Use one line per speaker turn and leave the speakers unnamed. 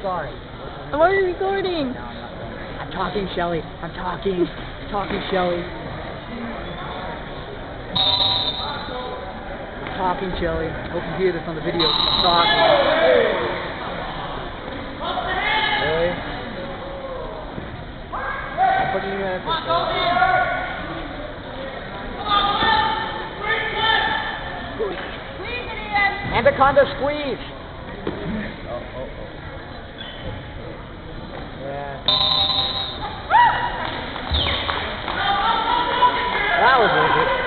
sorry.
I'm already recording.
No, I'm not sorry. I'm talking, Shelly. I'm talking. Talking, Shelly. I'm talking, Shelly. I hope you hear this on the video. I'm talking. Really? I'm putting you in Anaconda squeeze! Yeah. That was worth it.